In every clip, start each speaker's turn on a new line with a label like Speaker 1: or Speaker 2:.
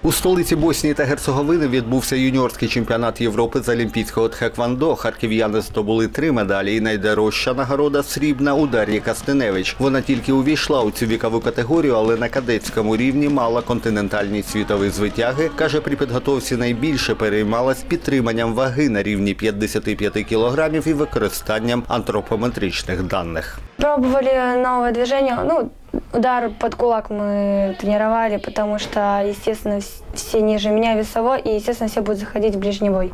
Speaker 1: У столиці Боснії та Герцеговини відбувся юніорський чемпіонат Європи з олімпійського тхеквондо. Харків'яни здобули 3 медалі і найдорожча нагорода – срібна у Дар'ї Костеневич. Вона тільки увійшла у цю вікову категорію, але на кадетському рівні мала континентальні світові звитяги. Каже, при підготовці найбільше переймалась підтриманням ваги на рівні 55 кілограмів і використанням антропометричних даних.
Speaker 2: Пробовали новое движение. Удар под кулак мы тренировали, потому что, естественно, все ниже меня весово, и, естественно, все будут заходить в ближний бой.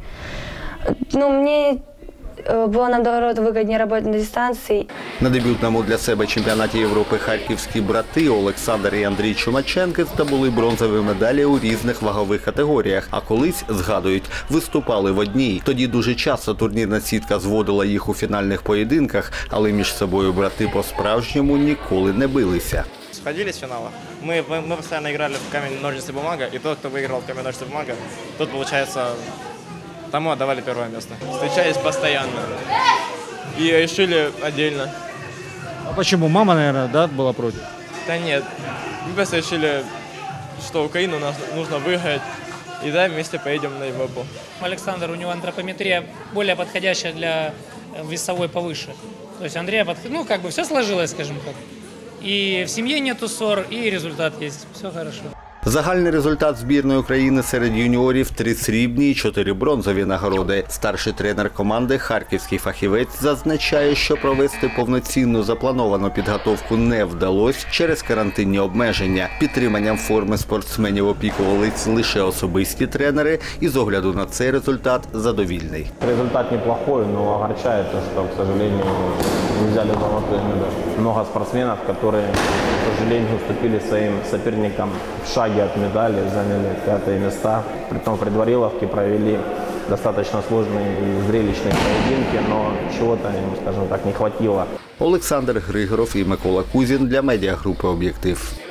Speaker 2: Мне было, наоборот, выгоднее работать на дистанции.
Speaker 1: На дебютному для себе чемпіонаті Європи харківські брати Олександр і Андрій Чумаченки здобули бронзові медалі у різних вагових категоріях, а колись, згадують, виступали в одній. Тоді дуже часто турнірна сітка зводила їх у фінальних поєдинках, але між собою брати по-справжньому ніколи не билися.
Speaker 3: Сходили с финала. Мы постоянно играли в камень, ножницы, бумага, и тот, кто выиграл в камень, ножницы, бумага, тот, получается, тому отдавали первое место.
Speaker 4: Встречались постоянно и решили отдельно.
Speaker 5: А почему? Мама, наверное, да, была против?
Speaker 4: Да нет, мы просто решили, что Украину нужно выиграть, и да, вместе поедем на Европу.
Speaker 6: Александр, у него антропометрия более подходящая для весовой повыше. То есть Андрея, все сложилось, скажем так. И в семье нету ссор, и результат есть. Все хорошо.
Speaker 1: Загальний результат збірної України серед юніорів – 3 срібні і 4 бронзові нагороди. Старший тренер команди, харківський фахівець, зазначає, що провести повноцінну заплановану підготовку не вдалося через карантинні обмеження. Підтриманням форми спортсменів опікували лише особисті тренери, і з огляду на цей результат задовільний.
Speaker 7: Результат неплохой, но огорчает то, что, к сожалению, не взяли золотой медаль. Много спортсменов, которые, к сожалению, уступили своим соперникам в шаге от медали, заняли 5-е места. Притом в предвариловке провели достаточно сложные и зрелищные поединки, но чего-то им, скажем так, не хватило.
Speaker 1: Олександр Григоров і Микола Кузін для медіагрупи «Об'єктив».